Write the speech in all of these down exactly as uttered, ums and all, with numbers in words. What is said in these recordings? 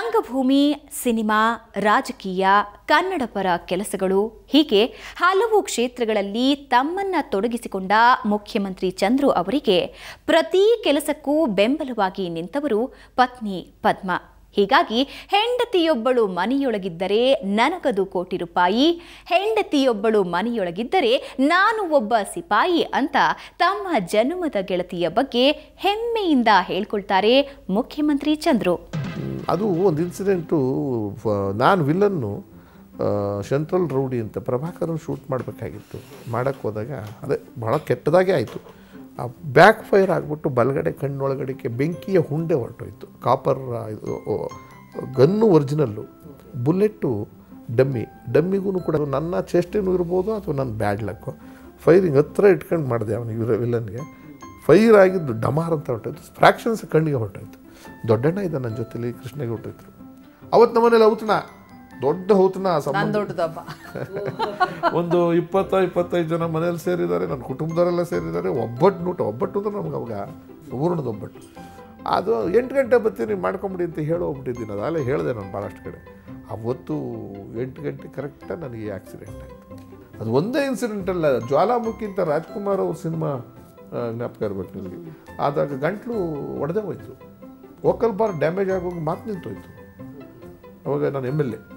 ರಂಗಭೂಮಿ, ಸಿನಿಮಾ, ರಾಜಕೀಯ, ಕನ್ನಡ ಪರ ಕೆಲಸಗಳು ಹೀಗೆ ಹಲವು ಕ್ಷೇತ್ರಗಳಲ್ಲಿ ತಮ್ಮನ್ನ ತೊಡಗಿಸಿಕೊಂಡ ಮುಖ್ಯಮಂತ್ರಿ ಚಂದ್ರು ಅವರಿಗೆ ಪ್ರತಿ ಕೆಲಸಕ್ಕೂ ಬೆಂಬಲವಾಗಿ ನಿಂತವರು ಪತ್ನಿ ಪದ್ಮಾ. ಹೀಗಾಗಿ ಹೆಂಡತಿಯೊಬ್ಬಳು ಮನೆಯೊಳಗಿದ್ದರೆ ನನಗದು ಕೋಟಿ ರೂಪಾಯಿ, ಹೆಂಡತಿಯೊಬ್ಬಳು ಮನೆಯೊಳಗಿದ್ದರೆ ನಾನು ಒಬ್ಬ ಸಿಪಾಯಿ ಅಂತ ತಮ್ಮ ಜನ್ಮದ ಗೆಳತಿಯ ಬಗ್ಗೆ ಹೆಮ್ಮೆಯಿಂದ ಹೇಳ್ಕೊಳ್ತಾರೆ ಮುಖ್ಯಮಂತ್ರಿ ಚಂದ್ರು. ಅದು ಒಂದು ಇನ್ಸಿಡೆಂಟು. ನಾನು ವಿಲನ್ನು ಸೆಂಟ್ರಲ್ ರೌಡಿ ಅಂತ ಪ್ರಭಾಕರನ್ ಶೂಟ್ ಮಾಡಬೇಕಾಗಿತ್ತು. ಮಾಡೋಕ್ಕೆ ಹೋದಾಗ ಅದೇ ಭಾಳ ಕೆಟ್ಟದಾಗೆ ಆಯಿತು. ಆ ಬ್ಯಾಕ್ ಫೈರ್ ಆಗಿಬಿಟ್ಟು ಬಲಗಡೆ ಕಣ್ಣೊಳಗಡೆಗೆ ಬೆಂಕಿಯ ಹುಂಡೆ ಹೊರಟೋಯ್ತು. ಕಾಪರ್ ಇದು ಗನ್ನು ಒರಿಜಿನಲ್ಲು, ಬುಲೆಟ್ಟು ಡಮ್ಮಿ. ಡಮ್ಮಿಗೂ ಕೂಡ ನನ್ನ ಚೇಷ್ಟೇನೂ ಇರ್ಬೋದು ಅಥವಾ ನನ್ನ ಬ್ಯಾಡ್ ಲಕ್ಕು. ಫೈರಿಂಗ್ ಹತ್ರ ಇಟ್ಕೊಂಡು ಮಾಡಿದೆ ಅವನಿಗೆ, ವಿಲನ್ಗೆ. ಫೈರ್ ಆಗಿದ್ದು ಡಮಾರ್ ಅಂತ ಹೊರಟೋಯ್ತು. ಫ್ರ್ಯಾಕ್ಷನ್ಸ್ ಕಣ್ಣಿಗೆ ಹೊರಟೋಯ್ತು. ದೊಡ್ಡಣ್ಣ ಇದ್ದ ನನ್ನ ಜೊತೆಲಿ, ಕೃಷ್ಣಗೆ ಹೊರಟೋಯ್ತು. ಅವತ್ತು ನಮ್ಮನೇಲಿ ಔತಣ, ದೊಡ್ಡ ಔತಣ. ಒಂದು ಇಪ್ಪತ್ತ ಇಪ್ಪತ್ತೈದು ಜನ ಮನೇಲಿ ಸೇರಿದ್ದಾರೆ, ನನ್ನ ಕುಟುಂಬದವರೆಲ್ಲ ಸೇರಿದ್ದಾರೆ. ಒಬ್ಬಟ್ಟು ನೂಟ ಒಬ್ಬಟ್ಟು ಅಂದ್ರೆ ನಮ್ಗೆ ಅವಾಗ ಊರ್ಣದ ಒಬ್ಬಟ್ಟು. ಅದು ಎಂಟು ಗಂಟೆ ಬರ್ತೀನಿ ಮಾಡ್ಕೊಂಬಿಡಿ ಅಂತ ಹೇಳಿ ಹೋಗ್ಬಿಟ್ಟಿದ್ದೀನಿ. ಅದಲ್ಲೇ ಹೇಳಿದೆ ನಾನು ಭಾಳಷ್ಟು ಕಡೆ. ಅವತ್ತು ಎಂಟು ಗಂಟೆ ಕರೆಕ್ಟಾಗಿ ನನಗೆ ಆಕ್ಸಿಡೆಂಟ್ ಆಯಿತು. ಅದು ಒಂದೇ ಇನ್ಸಿಡೆಂಟ್ ಅಲ್ಲ, ಜ್ವಾಲಾಮುಖಿ ಅಂತ ರಾಜ್ಕುಮಾರ್ ಅವ್ರ ಸಿನಿಮಾ ಜ್ಞಾಪಕ ಇರ್ಬೇಕು ನಿಮಗೆ. ಆದಾಗ ಗಂಟ್ಲು ಒಡೆದೇ ಹೋಯ್ತು, ವೋಕಲ್ ಬಾರ್ ಡ್ಯಾಮೇಜ್ ಆಗೋಗಿ ಮಾತು ನಿಂತೋಯ್ತು. ಅವಾಗ ನಾನು ಎಮ್ ಎಲ್ ಎ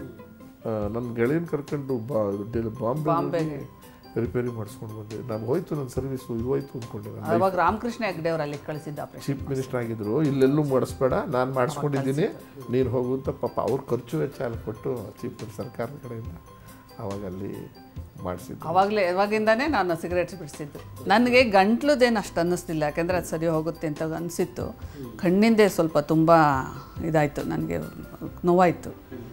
ನನ್ನ ಗೆಳೆಯನ ಕರ್ಕೊಂಡು ಬಾ ಬಾಂಬೆ ರಿಪೇರಿ ಮಾಡಿಸ್ಕೊಂಡು ಬಂದೆ. ನಾನು ಹೋಯ್ತು, ನನ್ನ ಸರ್ವಿಸು ಇದು ಹೋಯ್ತು ಅಂದ್ಕೊಂಡೆ. ಅವಾಗ ರಾಮಕೃಷ್ಣ ಹೆಗ್ಡೆ ಅವರು ಅಲ್ಲಿ ಕಳಿಸಿದ್ದ ಚೀಫ್ ಮಿನಿಸ್ಟರ್ ಆಗಿದ್ರು. ಇಲ್ಲೆಲ್ಲೂ ಮಾಡಿಸ್ಬೇಡ, ನಾನು ಮಾಡಿಸ್ಕೊಂಡಿದ್ದೀನಿ, ನೀನು ಹೋಗು ಅಂತ ಪಾಪ ಅವ್ರ ಖರ್ಚು ವೆಚ್ಚ ಅಲ್ಲಿ ಕೊಟ್ಟು ಚೀಫ್ ಮಿನಿಸ್ಟರ್ ಸರ್ಕಾರದ ಕಡೆಯಿಂದ ಅವಾಗ ಅಲ್ಲಿ ಮಾಡಿಸಿದ್ದು. ಅವಾಗಲೇ ಅವಾಗಿಂದಾನೇ ನಾನು ಸಿಗರೇಟ್ಸ್ ಬಿಡಿಸಿದ್ದು. ನನಗೆ ಗಂಟ್ಲುದೇನು ಅಷ್ಟು ಅನ್ನಿಸ್ತಿಲ್ಲ, ಯಾಕೆಂದರೆ ಅದು ಸರಿ ಹೋಗುತ್ತೆ ಅಂತ ಅನಿಸಿತ್ತು. ಕಣ್ಣಿಂದೆ ಸ್ವಲ್ಪ ತುಂಬ ಇದಾಯಿತು, ನನಗೆ ನೋವಾಯಿತು.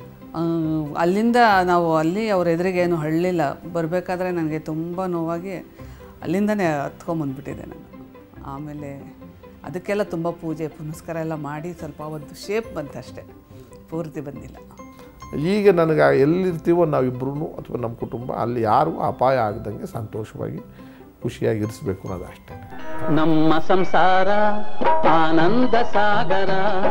ಅಲ್ಲಿಂದ ನಾವು ಅಲ್ಲಿ ಅವ್ರ ಎದುರಿಗೆ ಏನು ಹಳ್ಳಿಲ್ಲ. ಬರಬೇಕಾದ್ರೆ ನನಗೆ ತುಂಬ ನೋವಾಗಿ ಅಲ್ಲಿಂದನೇ ಹತ್ಕೊಂಬಂದ್ಬಿಟ್ಟಿದ್ದೆ ನಾನು. ಆಮೇಲೆ ಅದಕ್ಕೆಲ್ಲ ತುಂಬ ಪೂಜೆ ಪುನಸ್ಕಾರ ಎಲ್ಲ ಮಾಡಿ ಸ್ವಲ್ಪ ಒಂದು ಶೇಪ್ ಬಂತು ಅಷ್ಟೇ, ಪೂರ್ತಿ ಬಂದಿಲ್ಲ. ಈಗ ನನಗೆ ಎಲ್ಲಿರ್ತೀವೋ ನಾವಿಬ್ಬರೂ ಅಥವಾ ನಮ್ಮ ಕುಟುಂಬ ಅಲ್ಲಿ ಯಾರಿಗೂ ಅಪಾಯ ಆಗದಂಗೆ ಸಂತೋಷವಾಗಿ ಖುಷಿಯಾಗಿರಿಸ್ಬೇಕು ಅನ್ನೋದು ಅಷ್ಟೇ. ನಮ್ಮ ಸಂಸಾರ ಆನಂದ ಸಾಗರ,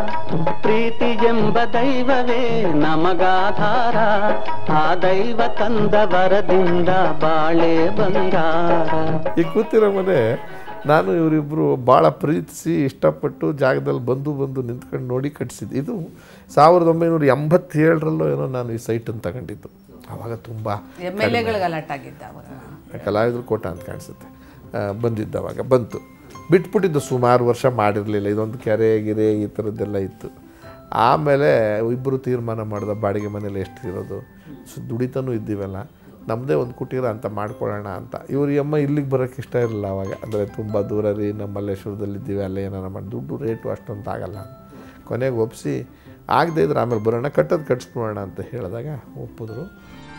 ಪ್ರೀತಿ ಎಂಬ ದೈವವೇ ನಮಗಾಧಾರ, ಆ ದೈವ ತಂದ ವರದಿಂದ ಬಾಳೆ ಬಂಗಾರ. ಈ ಕೂತಿರೋ ಮನೆ ನಾನು ಇವರಿಬ್ಬರು ಭಾಳ ಪ್ರೀತಿಸಿ ಇಷ್ಟಪಟ್ಟು ಜಾಗದಲ್ಲಿ ಬಂದು ಬಂದು ನಿಂತ್ಕೊಂಡು ನೋಡಿ ಕಟ್ಟಿಸಿದ್ದು. ಇದು ಸಾವಿರದ ಒಂಬೈನೂರ ಎಂಬತ್ತೇಳರಲ್ಲೋ ಏನೋ ನಾನು ಈ ಸೈಟನ್ನು ತಗೊಂಡಿದ್ದು. ಆವಾಗ ತುಂಬ ಎಮ್ ಎಲ್ ಎಗಳಿಗೆ ಅಲರ್ಟ್ ಆಗಿದ್ದ ಕಲಾವಿದ್ರು ಕೋಟ ಅಂತ ಕಾಣಿಸುತ್ತೆ. ಬಂದಿದ್ದು ಅವಾಗ ಬಂತು, ಬಿಟ್ಬಿಟ್ಟಿದ್ದು. ಸುಮಾರು ವರ್ಷ ಮಾಡಿರಲಿಲ್ಲ. ಇದೊಂದು ಕೆರೆ ಗಿರೆ ಈ ಥರದ್ದೆಲ್ಲ ಇತ್ತು. ಆಮೇಲೆ ಇಬ್ಬರು ತೀರ್ಮಾನ ಮಾಡಿದ ಬಾಡಿಗೆ ಮನೇಲಿ ಎಷ್ಟು ಇರೋದು, ಸೊ ದುಡಿತಾನೂ ಇದ್ದೀವಲ್ಲ, ನಮ್ಮದೇ ಒಂದು ಕುಟೀರ ಅಂತ ಮಾಡ್ಕೊಳ್ಳೋಣ ಅಂತ. ಇವ್ರ ಅಮ್ಮ ಇಲ್ಲಿಗೆ ಬರೋಕ್ಕೆ ಇಷ್ಟ ಇರಲಿಲ್ಲ ಅವಾಗ. ಅಂದರೆ ತುಂಬ ದೂರ ರೀ, ನಮ್ಮ ಮಲ್ಲೇಶ್ವರದಲ್ಲಿದ್ದೀವಿ, ಅಲ್ಲೇ ಏನಾರ ಮಾಡಿ ದುಡ್ಡು ರೇಟು ಅಷ್ಟೊಂದು ಆಗಲ್ಲ. ಕೊನೆಗೆ ಒಪ್ಪಿಸಿ ಆಗದೆ ಇದ್ರೆ ಆಮೇಲೆ ಬರೋಣ, ಕಟ್ಟೋದು ಕಟ್ಸ್ಕೊಳ್ಳೋಣ ಅಂತ ಹೇಳಿದಾಗ ಒಪ್ಪಿದ್ರು.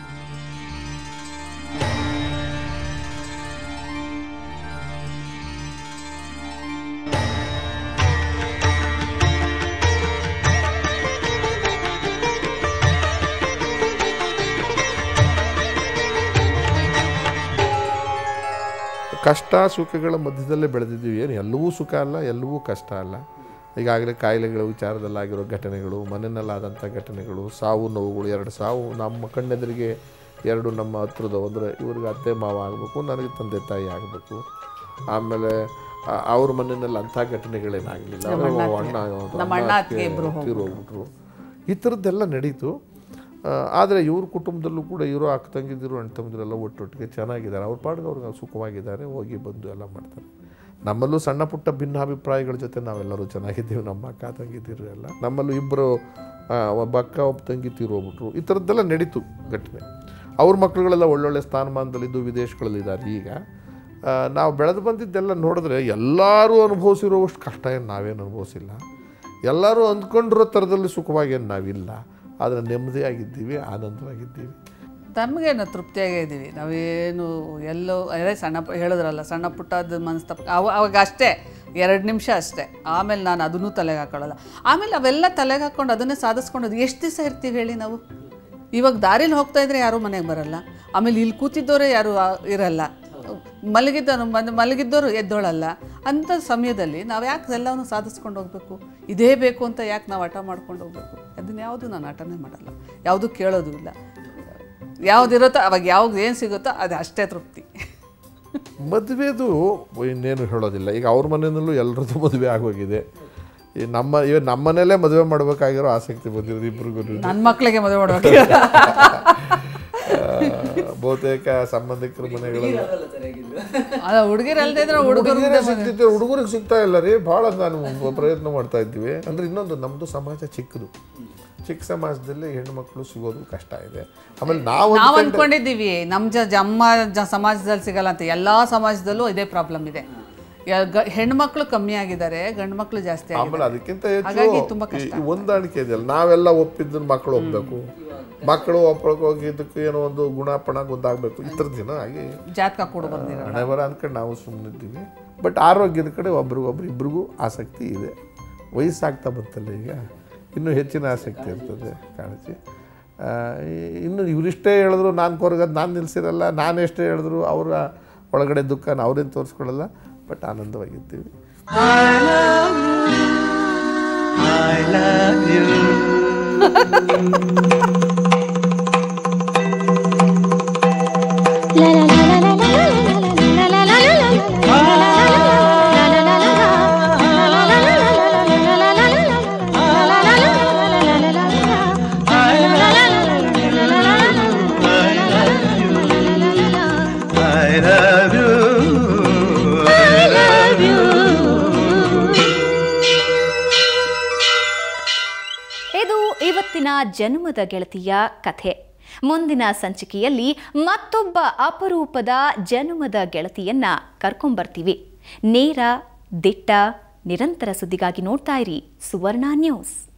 ಕಷ್ಟ ಸುಖಗಳ ಮಧ್ಯದಲ್ಲೇ ಬೆಳೆದಿದ್ದೀವಿ. ಏನು ಎಲ್ಲವೂ ಸುಖ ಅಲ್ಲ, ಎಲ್ಲವೂ ಕಷ್ಟ ಅಲ್ಲ. ಈಗಾಗಲೇ ಕಾಯಿಲೆಗಳ ವಿಚಾರದಲ್ಲಾಗಿರೋ ಘಟನೆಗಳು, ಮನೆಯಲ್ಲಾದಂಥ ಘಟನೆಗಳು, ಸಾವು ನೋವುಗಳು, ಎರಡು ಸಾವು ನಮ್ಮ ಕಣ್ಣೆದುರಿಗೆ. ಎರಡು ನಮ್ಮ ಹತ್ರದವು, ಅಂದರೆ ಇವ್ರಿಗೆ ಅತ್ತೆ ಮಾವ ಆಗಬೇಕು, ನನಗೆ ತಂದೆ ತಾಯಿ ಆಗಬೇಕು. ಆಮೇಲೆ ಅವ್ರ ಮನೆಯಲ್ಲಿ ಅಂಥ ಘಟನೆಗಳೇನಾಗಲಿಲ್ಲ, ಅಣ್ಣ ತೀರೋಗ್ಬಿಟ್ರು. ಈ ಥರದ್ದೆಲ್ಲ ನಡೀತು. ಆದರೆ ಇವ್ರ ಕುಟುಂಬದಲ್ಲೂ ಕೂಡ ಇರೋ ಅಕ್ಕ ತಂಗಿದ್ದಿರು ಅಣ್ಣ ತಮ್ಮದಿರೆಲ್ಲ ಒಟ್ಟೊಟ್ಟಿಗೆ ಚೆನ್ನಾಗಿದ್ದಾರೆ. ಅವ್ರ ಪಾಡಿಗೆ ಅವ್ರಿಗೆ ಸುಖವಾಗಿದ್ದಾರೆ, ಹೋಗಿ ಬಂದು ಎಲ್ಲ ಮಾಡ್ತಾರೆ. ನಮ್ಮಲ್ಲೂ ಸಣ್ಣ ಪುಟ್ಟ ಭಿನ್ನಾಭಿಪ್ರಾಯಗಳ ಜೊತೆ ನಾವೆಲ್ಲರೂ ಚೆನ್ನಾಗಿದ್ದೀವಿ. ನಮ್ಮ ಅಕ್ಕ ತಂಗಿದ್ದಿರು ಎಲ್ಲ. ನಮ್ಮಲ್ಲೂ ಇಬ್ಬರು, ಒಬ್ಬ ಅಕ್ಕ ಒಬ್ಬ ತಂಗಿ ತೀರೋಗ್ಬಿಟ್ರು. ಈ ಥರದ್ದೆಲ್ಲ ನಡೀತು ಘಟನೆ. ಅವ್ರ ಮಕ್ಕಳುಗಳೆಲ್ಲ ಒಳ್ಳೊಳ್ಳೆ ಸ್ಥಾನಮಾನದಲ್ಲಿದ್ದು ವಿದೇಶಗಳಲ್ಲಿದ್ದಾರೆ. ಈಗ ನಾವು ಬೆಳೆದು ಬಂದಿದ್ದೆಲ್ಲ ನೋಡಿದ್ರೆ ಎಲ್ಲರೂ ಅನುಭವಿಸಿರೋವಷ್ಟು ಕಷ್ಟ ಏನು ನಾವೇನು ಅನುಭವಿಸಿಲ್ಲ. ಎಲ್ಲರೂ ಅಂದ್ಕೊಂಡಿರೋ ಥರದಲ್ಲಿ ಸುಖವಾಗೇನು ನಾವಿಲ್ಲ. ಆದರೆ ನೆಮ್ಮದಿಯಾಗಿದ್ದೀವಿ, ಆನಂದವಾಗಿದ್ದೀವಿ. ತಮಗೇನು ತೃಪ್ತಿಯಾಗೇ ಇದ್ದೀವಿ. ನಾವೇನು ಎಲ್ಲೋ ಅದೇ ಸಣ್ಣ ಹೇಳಿದ್ರಲ್ಲ, ಸಣ್ಣ ಪುಟ್ಟದ ಮನಸ್ತಪ್ಪ ಅವ ಅವಾಗ ಅಷ್ಟೇ ಎರಡು ನಿಮಿಷ ಅಷ್ಟೇ. ಆಮೇಲೆ ನಾನು ಅದನ್ನೂ ತಲೆಗೆ ಹಾಕೊಳ್ಳಲ್ಲ. ಆಮೇಲೆ ಅವೆಲ್ಲ ತಲೆಗೆ ಹಾಕ್ಕೊಂಡು ಅದನ್ನೇ ಸಾಧಿಸ್ಕೊಂಡು ಎಷ್ಟು ದಿವಸ ಇರ್ತೀವಿ ಹೇಳಿ ನಾವು. ಇವಾಗ ದಾರಿಲಿ ಹೋಗ್ತಾಯಿದ್ರೆ ಯಾರೂ ಮನೆಗೆ ಬರಲ್ಲ, ಆಮೇಲೆ ಇಲ್ಲಿ ಕೂತಿದ್ದವರೇ ಯಾರೂ ಇರಲ್ಲ. ಮಲಗಿದ್ದವರು ಬಂದು ಮಲಗಿದ್ದವರು ಎದ್ದೋಳಲ್ಲ. ಅಂಥ ಸಮಯದಲ್ಲಿ ನಾವು ಯಾಕೆ ಎಲ್ಲವನ್ನು ಸಾಧಿಸ್ಕೊಂಡು ಹೋಗಬೇಕು, ಇದೇ ಬೇಕು ಅಂತ ಯಾಕೆ ನಾವು ಹಠ ಮಾಡ್ಕೊಂಡು ಹೋಗ್ಬೇಕು? ಅದನ್ನ ಯಾವುದು ನಾನು ಹಠನೇ ಮಾಡಲ್ಲ, ಯಾವುದು ಕೇಳೋದು ಇಲ್ಲ. ಯಾವುದಿರುತ್ತೋ ಅವಾಗ ಯಾವಾಗ ಏನು ಸಿಗುತ್ತೋ ಅದು ಅಷ್ಟೇ ತೃಪ್ತಿ. ಮದುವೆದು ಇನ್ನೇನು ಹೇಳೋದಿಲ್ಲ. ಈಗ ಅವ್ರ ಮನೆಯಲ್ಲೂ ಎಲ್ಲರದ್ದು ಮದುವೆ ಆಗೋಗಿದೆ. ಈ ನಮ್ಮ ಇವ ನಮ್ಮ ಮನೆಯಲ್ಲೇ ಮದುವೆ ಮಾಡಬೇಕಾಗಿರೋ ಆಸಕ್ತಿ ಬಂದಿರೋದು ಇಬ್ರಿಗೂ. ನನ್ನ ಮಕ್ಕಳಿಗೆ ಮದುವೆ ಮಾಡಬೇಕು. ಬಹುತೇಕ ಸಂಬಂಧಿಕರ ಮನೆಗಳಲ್ಲಿ ಹುಡುಗಿರು ಅಲ್ಲದೆ ಇದ್ರೆ ಹುಡುಗರು ಸಿಗ್ತಿತ್ತು, ಹುಡುಗರಿಗೆ ಸಿಗ್ತಾ ಇಲ್ಲ ರೀ. ಭಾಳ ನಾನು ಪ್ರಯತ್ನ ಮಾಡ್ತಾ ಇದ್ದೀವಿ. ಅಂದರೆ ಇನ್ನೊಂದು ನಮ್ಮದು ಸಮಾಜ ಚಿಕ್ಕದು, ಚಿಕ್ಕ ಸಮಾಜದಲ್ಲಿ ಹೆಣ್ಮಕ್ಳು ಸಿಗೋದು ಕಷ್ಟ ಇದೆ. ಆಮೇಲೆ ನಾವು ನಾವು ಅಂದ್ಕೊಂಡಿದ್ದೀವಿ ನಮ್ಮ ಜ ನಮ್ಮ ಜ ಸಮಾಜದಲ್ಲಿ ಸಿಗಲ್ಲ ಅಂತ. ಎಲ್ಲ ಸಮಾಜದಲ್ಲೂ ಇದೇ ಪ್ರಾಬ್ಲಮ್ ಇದೆ. ಹೆಣ್ಮಕ್ಳು ಕಮ್ಮಿ ಆಗಿದ್ದಾರೆ, ಗಂಡು ಮಕ್ಳು ಜಾಸ್ತಿ. ಆಮೇಲೆ ಅದಕ್ಕಿಂತ ಹೆಚ್ಚು ಹೊಂದಾಣಿಕೆ ಇದೆಯಲ್ಲ, ನಾವೆಲ್ಲ ಒಪ್ಪಿದ್ದು ಮಕ್ಕಳು ಒಪ್ಪಬೇಕು, ಮಕ್ಕಳು ಒಪ್ಪಿದ್ದಕ್ಕೆ ಏನೋ ಒಂದು ಗುಣಪಣ ಗೊತ್ತಾಗಬೇಕು. ಈ ಥರದ ದಿನ ಹಾಗೆ ಜಾತಕ ಕೂಡ ಬಂದಿರೋ ಹಣೆ ಬರ ಅಂದ್ಕೊಂಡು ನಾವು ಸುಮ್ಮನಿದ್ದೀವಿ. ಬಟ್ ಆರೋಗ್ಯದ ಕಡೆ ಒಬ್ರಿಗೊಬ್ರು ಇಬ್ರಿಗೂ ಆಸಕ್ತಿ ಇದೆ. ವಯಸ್ಸಾಗ್ತಾ ಬಂತಲ್ಲ, ಈಗ ಇನ್ನೂ ಹೆಚ್ಚಿನ ಆಸಕ್ತಿ ಇರ್ತದೆ, ಕಾಳಜಿ. ಇನ್ನು ಇವರಿಷ್ಟೇ ಹೇಳಿದ್ರು ನಾನು ಕೊರಗದು ನಾನು ನಿಲ್ಲಿಸಿರಲ್ಲ, ನಾನು ಎಷ್ಟೇ ಹೇಳಿದ್ರು ಅವರ ಒಳಗಡೆ ದುಃಖನ ಅವ್ರೇನು ತೋರಿಸ್ಕೊಳ್ಳಲ್ಲ. ಬಟ್ ಆನಂದವಾಗಿರ್ತೀವಿ. ಇದು ಇವತ್ತಿನ ಜನ್ಮದ ಗೆಳತಿಯ ಕಥೆ. ಮುಂದಿನ ಸಂಚಿಕೆಯಲ್ಲಿ ಮತ್ತೊಬ್ಬ ಅಪರೂಪದ ಜನ್ಮದ ಗೆಳತಿಯನ್ನ ಕರ್ಕೊಂಬರ್ತೀವಿ. ನೇರ, ದಿಟ್ಟ, ನಿರಂತರ ಸುದ್ದಿಗಾಗಿ ನೋಡ್ತಾ ಇರಿ ಸುವರ್ಣ ನ್ಯೂಸ್.